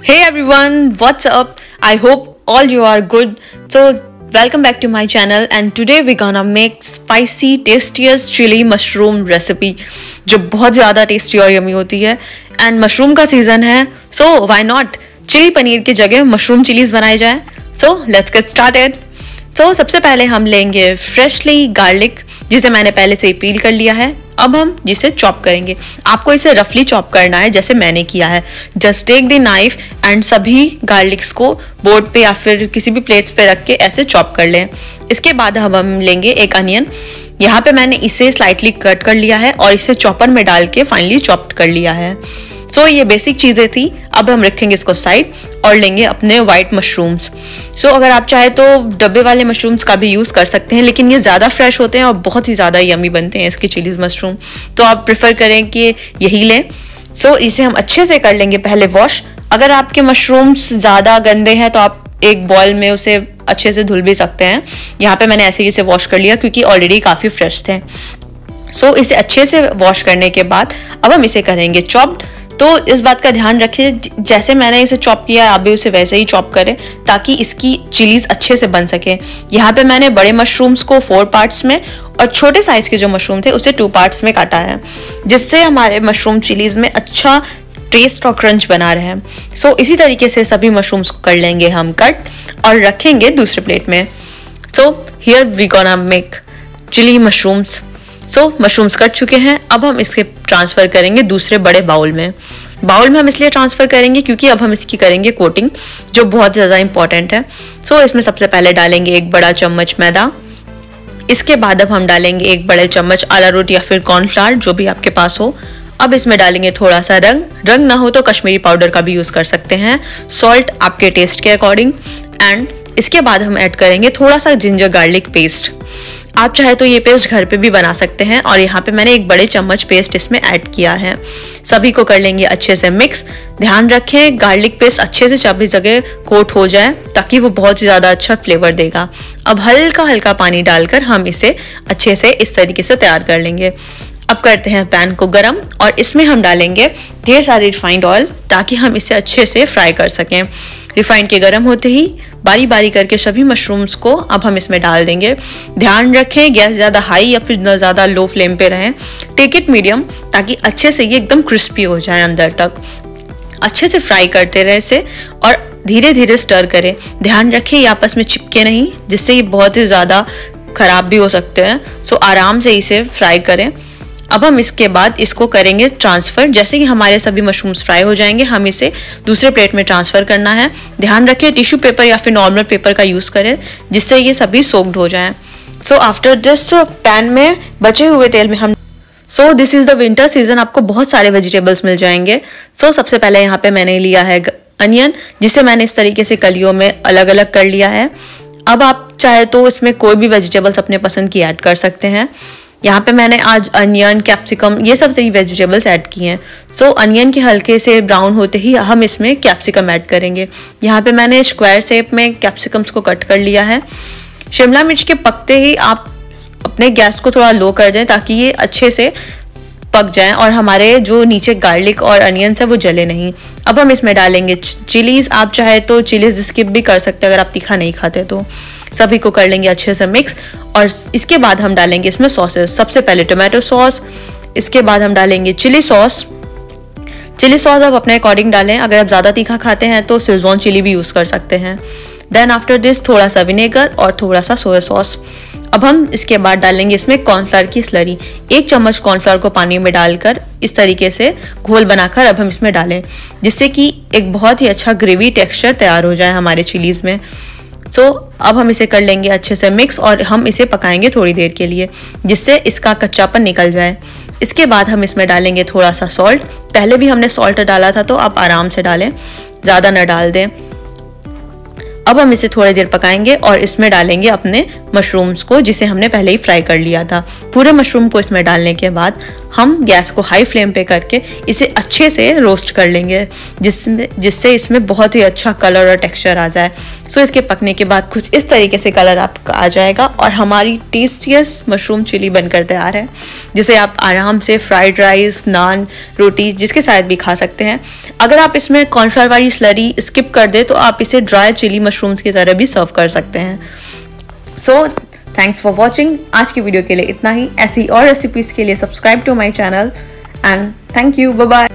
Hey everyone, what's up? I hope all you are good. So welcome back to my channel and today we're gonna make spicy tastiest chili mushroom recipe जो बहुत ज़्यादा tasty और yummy होती है and mushroom का season है so why not chilli paneer की जगह मशरूम चिलीज बनाई जाए. So let's get started. तो सबसे पहले हम लेंगे फ्रेशली गार्लिक जिसे मैंने पहले से ही पील कर लिया है. अब हम जिसे चॉप करेंगे. आपको इसे रफली चॉप करना है जैसे मैंने किया है. Just take the knife and सभी गार्लिक्स को बोर्ड पे या फिर किसी भी प्लेट्स पे रख के ऐसे चॉप कर लें. इसके बाद हम लेंगे एक अनियन. यहाँ पे मैंने इसे स्लाइटली कट कर लिया है और इसे चॉपर में डाल के फाइनली चॉप्ड कर लिया है. सो ये बेसिक चीज़ें थी. अब हम रखेंगे इसको साइड और लेंगे अपने वाइट मशरूम्स. सो अगर आप चाहे तो डब्बे वाले मशरूम्स का भी यूज़ कर सकते हैं लेकिन ये ज़्यादा फ्रेश होते हैं और बहुत ही ज़्यादा यमी बनते हैं इसके चिलीज मशरूम. तो आप प्रेफर करें कि यही लें. सो इसे हम अच्छे से कर लेंगे पहले वॉश. अगर आपके मशरूम्स ज़्यादा गंदे हैं तो आप एक बॉल में उसे अच्छे से धुल भी सकते हैं. यहाँ पे मैंने ऐसे ही इसे वॉश कर लिया क्योंकि ऑलरेडी काफ़ी फ्रेश थे. सो इसे अच्छे से वॉश करने के बाद अब हम इसे करेंगे चॉप्ड. तो इस बात का ध्यान रखें जैसे मैंने इसे चॉप किया है आप भी उसे वैसे ही चॉप करें ताकि इसकी चिलीज अच्छे से बन सके. यहाँ पे मैंने बड़े मशरूम्स को 4 पार्ट्स में और छोटे साइज के जो मशरूम थे उसे 2 पार्ट्स में काटा है जिससे हमारे मशरूम चिलीज में अच्छा टेस्ट और क्रंच बना रहे. सो इसी तरीके से सभी मशरूम्स को कर लेंगे हम कट और रखेंगे दूसरे प्लेट में. So here we gonna make chilli mushrooms. So mushrooms cut चुके हैं. अब हम इसके ट्रांसफ़र करेंगे दूसरे बड़े बाउल में. बाउल में हम इसलिए ट्रांसफ़र करेंगे क्योंकि अब हम इसकी करेंगे कोटिंग जो बहुत ज़्यादा इंपॉर्टेंट है. सो इसमें सबसे पहले डालेंगे एक बड़ा चम्मच मैदा. इसके बाद अब हम डालेंगे एक बड़े चम्मच अरारोट या फिर कॉर्नफ्लावर जो भी आपके पास हो. अब इसमें डालेंगे थोड़ा सा रंग ना हो तो कश्मीरी पाउडर का भी यूज़ कर सकते हैं. सॉल्ट आपके टेस्ट के अकॉर्डिंग. एंड इसके बाद हम ऐड करेंगे थोड़ा सा जिंजर गार्लिक पेस्ट. आप चाहे तो ये पेस्ट घर पे भी बना सकते हैं और यहाँ पे मैंने एक बड़े चम्मच पेस्ट इसमें ऐड किया है. सभी को कर लेंगे अच्छे से मिक्स. ध्यान रखें गार्लिक पेस्ट अच्छे से सभी जगह कोट हो जाए ताकि वो बहुत ही ज़्यादा अच्छा फ्लेवर देगा. अब हल्का हल्का पानी डालकर हम इसे अच्छे से इस तरीके से तैयार कर लेंगे. अब करते हैं पैन को गरम और इसमें हम डालेंगे ढेर सारी रिफाइंड ऑयल ताकि हम इसे अच्छे से फ्राई कर सकें. रिफाइंड के गरम होते ही बारी बारी करके सभी मशरूम्स को अब हम इसमें डाल देंगे. ध्यान रखें गैस ज़्यादा हाई या फिर ज़्यादा लो फ्लेम पे रहें. टेक इट मीडियम ताकि अच्छे से ये एकदम क्रिस्पी हो जाए अंदर तक. अच्छे से फ्राई करते रहे इसे और धीरे धीरे स्टर करें. ध्यान रखें ये आपस में चिपके नहीं जिससे ये बहुत ही ज़्यादा ख़राब भी हो सकते हैं. सो आराम से इसे फ्राई करें. अब हम इसके बाद इसको करेंगे ट्रांसफ़र. जैसे कि हमारे सभी मशरूम्स फ्राई हो जाएंगे हम इसे दूसरे प्लेट में ट्रांसफ़र करना है. ध्यान रखें टिश्यू पेपर या फिर नॉर्मल पेपर का यूज़ करें जिससे ये सभी सोक्ड हो जाएं. सो आफ्टर दिस पैन में बचे हुए तेल में हम this is the winter season आपको बहुत सारे वेजिटेबल्स मिल जाएंगे. सबसे पहले यहाँ पे मैंने लिया है अनियन जिसे मैंने इस तरीके से कलियों में अलग अलग कर लिया है. अब आप चाहे तो इसमें कोई भी वेजिटेबल्स अपने पसंद की ऐड कर सकते हैं. यहाँ पे मैंने आज अनियन कैप्सिकम ये सब सही वेजिटेबल्स ऐड किए हैं. अनियन के हल्के से ब्राउन होते ही हम इसमें कैप्सिकम ऐड करेंगे. यहाँ पे मैंने स्क्वायर शेप में कैप्सिकम्स को कट कर लिया है. शिमला मिर्च के पकते ही आप अपने गैस को थोड़ा लो कर दें ताकि ये अच्छे से पक जाएं और हमारे जो नीचे गार्लिक और अनियंस है वो जले नहीं. अब हम इसमें डालेंगे चिलीज़. आप चाहे तो चिलीज़ स्किप भी कर सकते हैं अगर आप तीखा नहीं खाते तो. सभी को कर लेंगे अच्छे से मिक्स और इसके बाद हम डालेंगे इसमें सॉसेस. सबसे पहले टोमेटो सॉस. इसके बाद हम डालेंगे चिली सॉस. चिली सॉस आप अपने अकॉर्डिंग डालें. अगर आप ज़्यादा तीखा खाते हैं तो शेज़वान चिली भी यूज़ कर सकते हैं. देन आफ्टर दिस थोड़ा सा विनेगर और थोड़ा सा सोया सॉस. अब हम इसके बाद डालेंगे इसमें कॉर्नफ्लावर की स्लरी. 1 चम्मच कॉर्नफ्लावर को पानी में डालकर इस तरीके से घोल बनाकर अब हम इसमें डालें जिससे कि एक बहुत ही अच्छा ग्रेवी टेक्सचर तैयार हो जाए हमारे चिलीज़ में. अब हम इसे कर लेंगे अच्छे से मिक्स और हम इसे पकाएंगे थोड़ी देर के लिए जिससे इसका कच्चापन निकल जाए. इसके बाद हम इसमें डालेंगे थोड़ा सा सॉल्ट. पहले भी हमने सॉल्ट डाला था तो आप आराम से डालें, ज़्यादा न डाल दें. अब हम इसे थोड़ी देर पकाएंगे और इसमें डालेंगे अपने मशरूम्स को जिसे हमने पहले ही फ्राई कर लिया था. पूरे मशरूम को इसमें डालने के बाद हम गैस को हाई फ्लेम पे करके इसे अच्छे से रोस्ट कर लेंगे, जिससे इसमें बहुत ही अच्छा कलर और टेक्सचर आ जाए। सो इसके पकने के बाद कुछ इस तरीके से कलर आपका आ जाएगा और हमारी टेस्टीएस्ट मशरूम चिली बनकर तैयार है, जिसे आप आराम से फ्राइड राइस, नान, रोटी जिसके साथ भी खा सकते हैं। अगर आप इसमें कॉर्नफ्लावर वाली स्लरी स्किप कर दे तो आप इसे ड्राई चिली मशरूम्स की तरह भी सर्व कर सकते हैं। So thanks for watching. आज की वीडियो के लिए इतना ही। ऐसी और रेसिपीज़ के लिए subscribe to my channel and thank you. Bye bye.